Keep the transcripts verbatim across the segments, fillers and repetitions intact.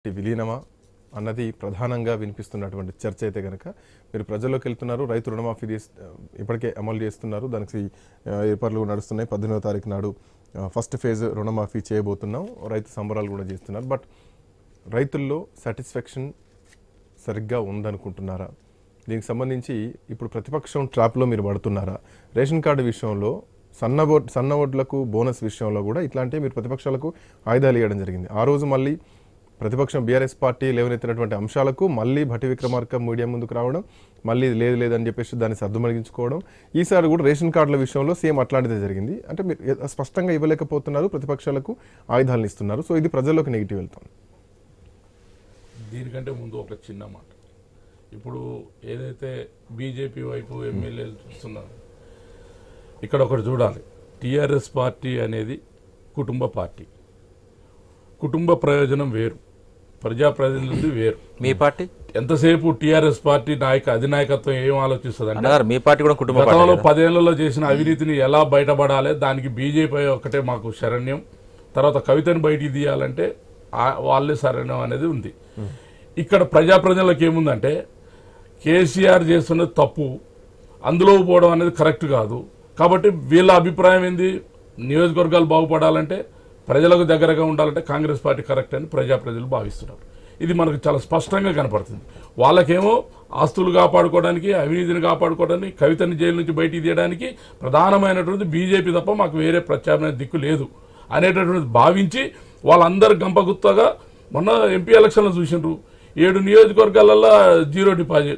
విలీనమా అన్నది ప్రధానంగా వినిపిస్తున్నటువంటి చర్చ అయితే గనక మీరు ప్రజల్లోకి వెళ్తున్నారు. రైతు రుణమాఫీ ఇప్పటికే అమలు చేస్తున్నారు. దానికి ఏర్పాట్లు నడుస్తున్నాయి. పద్దెనిమిదవ తారీఖు నాడు ఫస్ట్ ఫేజ్ రుణమాఫీ చేయబోతున్నాం. రైతు సంబరాలు కూడా చేస్తున్నారు. బట్ రైతుల్లో సాటిస్ఫాక్షన్ సరిగ్గా ఉందనుకుంటున్నారా? దీనికి సంబంధించి ఇప్పుడు ప్రతిపక్షం ట్రాప్లో మీరు పడుతున్నారా? రేషన్ కార్డు విషయంలో సన్న ఓట్ సన్న ఓట్లకు బోనస్ విషయంలో కూడా ఇట్లాంటివి మీరు ప్రతిపక్షాలకు ఆయుధాలు ఇవ్వడం జరిగింది. ఆ రోజు మళ్ళీ ప్రతిపక్షం బీఆర్ఎస్ పార్టీ లేవనెత్తినటువంటి అంశాలకు మళ్ళీ భట్టి విక్రమార్క మీడియా ముందుకు రావడం, మళ్ళీ లేదు లేదని చెప్పేసి దాన్ని సర్దుమణించుకోవడం. ఈసారి కూడా రేషన్ కార్డుల విషయంలో సేమ్ అట్లాంటిదే జరిగింది. అంటే మీరు స్పష్టంగా ఇవ్వలేకపోతున్నారు, ప్రతిపక్షాలకు ఆయుధాలను ఇస్తున్నారు. సో ఇది ప్రజల్లోకి నెగిటివ్ వెళ్తాం. దీనికంటే ముందు ఒక చిన్న మాట, ఇప్పుడు ఏదైతే బీజేపీ వైపు ఎమ్మెల్యేలు చూస్తున్నారు, ఇక్కడ ఒకటి చూడాలి. టీఆర్ఎస్ పార్టీ అనేది కుటుంబ పార్టీ. కుటుంబ ప్రయోజనం వేరు, ప్రజాప్రతినిధి వేరు. మీ పార్టీ ఎంతసేపు టీఆర్ఎస్ పార్టీ నాయక అధినాయకత్వం ఏం ఆలోచిస్తుంది అంటే మీ పార్టీ కూడా కుటుంబ గతంలో పదేళ్లలో చేసిన అవినీతిని ఎలా బయటపడాలి, దానికి బీజేపీ ఒకటే మాకు శరణ్యం. తర్వాత కవితను బయటికి తీయాలంటే వాళ్ళే శరణ్యం అనేది ఉంది. ఇక్కడ ప్రజాప్రతినిధులకు ఏముందంటే కేసీఆర్ చేస్తున్నది తప్పు, అందులో పోవడం అనేది కరెక్ట్ కాదు. కాబట్టి వీళ్ళ అభిప్రాయం ఏంది, నియోజకవర్గాలు బాగుపడాలంటే ప్రజలకు దగ్గరగా ఉండాలంటే కాంగ్రెస్ పార్టీ కరెక్ట్ అని ప్రజాప్రతినిధులు భావిస్తున్నారు. ఇది మనకు చాలా స్పష్టంగా కనపడుతుంది. వాళ్ళకేమో ఆస్తులు కాపాడుకోవడానికి, అవినీతిని కాపాడుకోవడానికి, కవితని జైలు నుంచి బయటికి తీయడానికి ప్రధానమైనటువంటి బీజేపీ తప్ప మాకు వేరే ప్రత్యామ్నాయ దిక్కు లేదు అనేటటువంటి భావించి వాళ్ళందరూ గంపగుత్తగా మొన్న ఎంపీ ఎలక్షన్లో చూసిండ్రు. ఏడు నియోజకవర్గాలలో జీరో డిపాజిట్.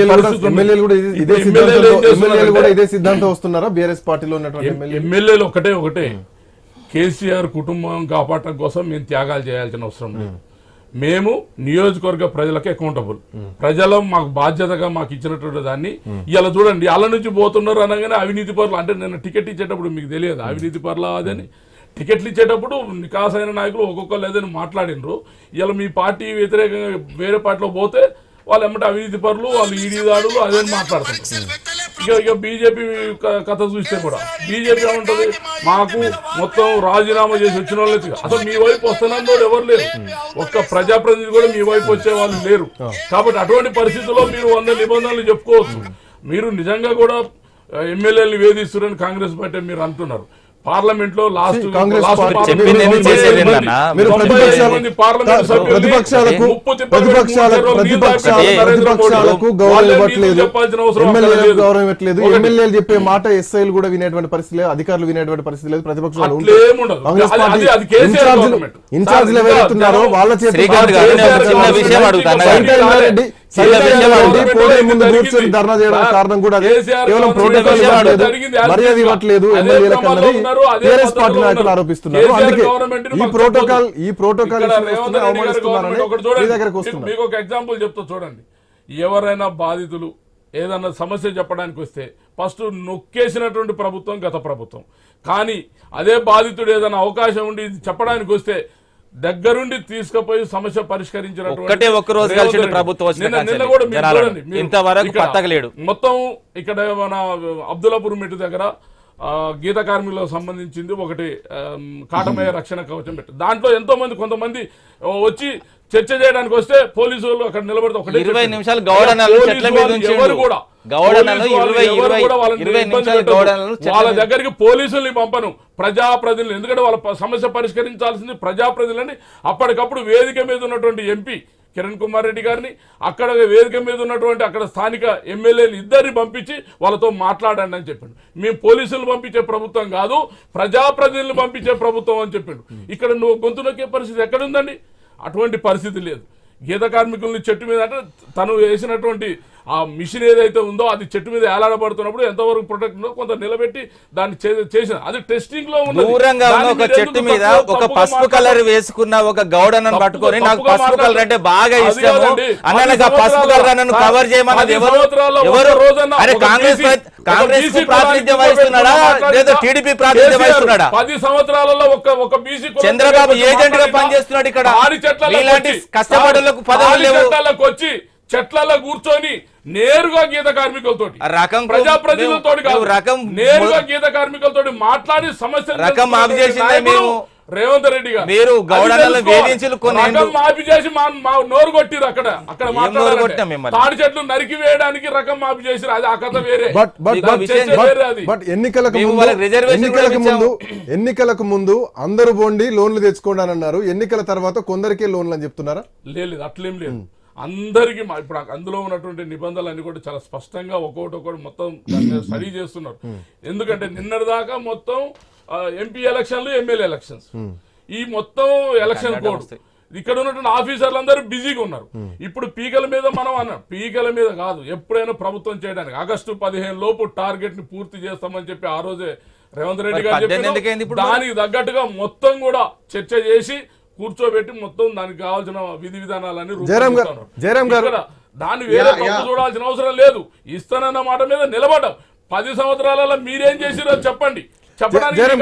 ఎమ్మెల్యేలు ఒకటే ఒకటే కేసీఆర్ కుటుంబం కాపాడటం కోసం మేము త్యాగాలు చేయాల్సిన అవసరం లేదు. మేము నియోజకవర్గ ప్రజలకే అకౌంటబుల్. ప్రజలు మాకు బాధ్యతగా మాకు ఇచ్చినటువంటి దాన్ని ఇలా చూడండి, అల్ల నుంచి పోతున్నారు అనగానే అవినీతి పరులు అంటే నేను టికెట్ ఇచ్చేటప్పుడు మీకు తెలియదు అవినీతి పరులు అదని. టికెట్లు ఇచ్చేటప్పుడు నికాసైన నాయకులు ఒక్కొక్కరు లేదని మాట్లాడినరు. ఇలా మీ పార్టీ వ్యతిరేకంగా వేరే పార్టీలో పోతే వాళ్ళు ఏమంటే అవినీతి పరులు, వాళ్ళు ఈడీ దాడులు అదే మాట్లాడుతున్నారు. ఇక ఇక బీజేపీ కథ చూస్తే కూడా బీజేపీ ఏమంటది, మాకు మొత్తం రాజీనామా చేసి వచ్చిన వాళ్ళు అసలు మీ వైపు వస్తున్నందు ఎవరు లేరు, ఒక్క ప్రజాప్రతినిధి కూడా మీ వైపు వచ్చే వాళ్ళు లేరు. కాబట్టి అటువంటి పరిస్థితుల్లో మీరు వంద నిబంధనలు చెప్పుకోవచ్చు. మీరు నిజంగా కూడా ఎమ్మెల్యేలు వేధిస్తున్నారని కాంగ్రెస్ పార్టీ మీరు అంటున్నారు. పార్లమెంట్ లో లాస్ట్ ఎమ్మెల్యేలు చెప్పే మాట ఎస్ఐలు కూడా వినేటువంటి పరిస్థితి లేదు, అధికారులు వినేటువంటి పరిస్థితి లేదు. ప్రతిపక్షాలు ఇన్ఛార్జీలు ఎవరైతున్నారో వాళ్ళ చేతి ధర్నా చేయడానికి కారణం కూడా అదే. కేవలం ప్రోటోకాల్ మర్యాద ఇవ్వట్లేదు ఎమ్మెల్యేలకు అన్నది టీఆర్ఎస్ పార్టీ నాయకులు ఆరోపిస్తున్నారు. అందుకే ఈ ప్రోటోకాల్ ఈ ప్రోటోకాల్ మీకు ఒక ఎగ్జాంపుల్ చెప్తా చూడండి. ఎవరైనా బాధితులు ఏదన్నా సమస్య చెప్పడానికి వస్తే ఫస్ట్ నొక్కేసినటువంటి ప్రభుత్వం గత ప్రభుత్వం. కానీ అదే బాధితుడు ఏదైనా అవకాశం ఉండి చెప్పడానికి వస్తే దగ్గరుండి తీసుకుపోయి సమస్య పరిష్కరించినటువంటి మొత్తం ఇక్కడ మన అబ్దుల్లాపూర్ మెట్టు దగ్గర గీత కార్మికులకు సంబంధించింది ఒకటి కాటమయ్య రక్షణ కవచం పెట్టి దాంట్లో ఎంతో మంది కొంతమంది వచ్చి చర్చ చేయడానికి వస్తే పోలీసులు అక్కడ నిలబడితే ఒకటి ఇరవై నిమిషాలు ఎవరు కూడా వాళ్ళ దగ్గరికి పోలీసుల్ని పంపను, ప్రజాప్రతినిధులు. ఎందుకంటే వాళ్ళ సమస్య పరిష్కరించాల్సింది ప్రజాప్రతినిధులని అప్పటికప్పుడు వేదిక మీద ఉన్నటువంటి ఎంపీ కిరణ్ కుమార్ రెడ్డి గారిని, అక్కడ వేదిక మీద ఉన్నటువంటి అక్కడ స్థానిక ఎమ్మెల్యేలు ఇద్దరిని పంపించి వాళ్ళతో మాట్లాడండి అని చెప్పిండు. మేము పోలీసులు పంపించే ప్రభుత్వం కాదు, ప్రజాప్రతినిధులు పంపించే ప్రభుత్వం అని చెప్పిండు. ఇక్కడ నువ్వు గొంతు నొక్కే పరిస్థితి ఎక్కడుందండి? అటువంటి పరిస్థితి లేదు. గీత కార్మికుల్ని చెట్టు మీద అంటే తను వేసినటువంటి ఆ మిషన్ ఏదైతే ఉందో అది చెట్టు మీద ఏలాడబడుతున్నప్పుడు ఎంతవరకు ప్రొటెక్ట్ ఉందో కొంత నిలబెట్టి దాన్ని చేసిన అది టెస్టింగ్ లో ఉంది. దూరంగా ఉన్న ఒక చెట్టు మీద ఒక పసుపు కలర్ వేసుకున్న ఒక గౌడనను పట్టుకొని నాకు పసుపు కలర్ అంటే బాగా ఇష్టం అన్న పసుపు కలర్ నన్ను కవర్ చేయమన్నది ఎవరు? ఎవరు? అరే కాంగ్రెస్ కాంగ్రెస్ ప్రాతినిధ్యం వహిస్తున్నాడా లేదా టీడీపీ ప్రాతినిధ్యం వహిస్తున్నాడా? పది సంవత్సరాలలో ఒక ఒక బీసీ చంద్రబాబు ఏజెంట్ గా పనిచేస్తున్నాడు ఇక్కడ. ఇలాంటి కష్టపడులకు పదవులకు వచ్చి చెట్లలో కూర్చొని నేరుగా గీత కార్మికులతో ప్రజాప్రతినిధులతో కాదు, నేరుగా గీత కార్మికులతో మాట్లాడి సమస్య రేవంత్ రెడ్డి గారు మీరు అది గౌడన్నల తెలుసుకోవాలి. వేధించులు కొన్ని రకం ఏండ్లు- మాఫీ చేసి మా మా నోరు కొట్టిరు అక్కడ అక్కడ ఏం నోరు కొట్టినాం మాట్లాడారు మిమ్మల్ని? తాడి చెట్లు నరికి వేయడానికి రకం మాఫీ చేసిరు అది ఆ కథ వేరే బట్ బట్ మీకు ఆ బట్ విషయం బట్- వేరే అది. బట్ ఎన్నికలకు మేము ముందు వాళ్ళకి రిజర్వేషన్ ఎన్నికలకు కూడా ముందు ఎన్నికలకు ముందు అందరూ బోండి లోన్లు తెచ్చుకోండి అని అన్నారు. ఎన్నికల తర్వాత కొందరికే లోన్లు అని చెప్తున్నారా? లేదు అట్లేం లేదు అందరికి ఇప్పుడు అందులో ఉన్నటువంటి నిబంధనలు అన్ని కూడా చాలా స్పష్టంగా ఒక్కొక్కటి ఒక్కొక్కటి మొత్తం స్టడీ చేస్తున్నారు. ఎందుకంటే నిన్నటి దాకా మొత్తం ఎంపీ ఎలక్షన్లు ఎమ్మెల్యే ఎలక్షన్స్ ఈ మొత్తం ఎలక్షన్ కోడ్ ఇక్కడ ఉన్నటువంటి ఆఫీసర్లు అందరూ బిజీగా ఉన్నారు. ఇప్పుడు పీకల మీద మనం అన్నాం పీకల మీద కాదు ఎప్పుడైనా ప్రభుత్వం చేయడానికి ఆగస్టు పదిహేను లోపు టార్గెట్ ని పూర్తి చేస్తామని చెప్పి ఆ రోజే రేవంత్ రెడ్డి గారు చెప్పారు. దానికి తగ్గట్టుగా మొత్తం కూడా చర్చ చేసి కూర్చోబెట్టి మొత్తం దానికి కావాల్సిన విధి విధానాలన్నీ జయరాం గారు దాన్ని వేరే తప్పు చూడాల్సిన అవసరం లేదు. ఇస్తానన్న మాట మీద నిలబడ్డాం. పది సంవత్సరాలలో మీరేం చేసిరో చెప్పండి. జయరాం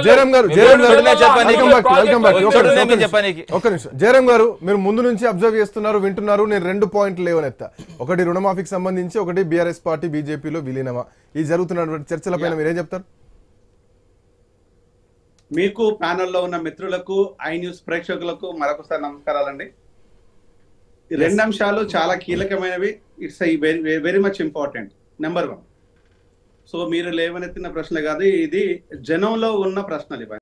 గారు మీరు ముందు నుంచి అబ్జర్వ్ చేస్తున్నారు వింటున్నారు. నేను రెండు పాయింట్లు లేవనెత్తా. ఒకటి రుణమాఫీకి సంబంధించి, ఒకటి బీఆర్ఎస్ పార్టీ బీజేపీలో విలీనమా, ఈ జరుగుతున్నటువంటి చర్చలపైన మీరేం చెప్తారు? మీకు ప్యానెల్లో ఉన్న మిత్రులకు, ఐ న్యూస్ ప్రేక్షకులకు మరొకసారి నమస్కారాలండి. ఈ రెండు అంశాలు చాలా కీలకమైనవి. It's very very much important. Number one, so మీరు లేవనెత్తిన ప్రశ్న కాదు, ఇది జనంలో ఉన్న ప్రశ్నలు ఇవన్నీ.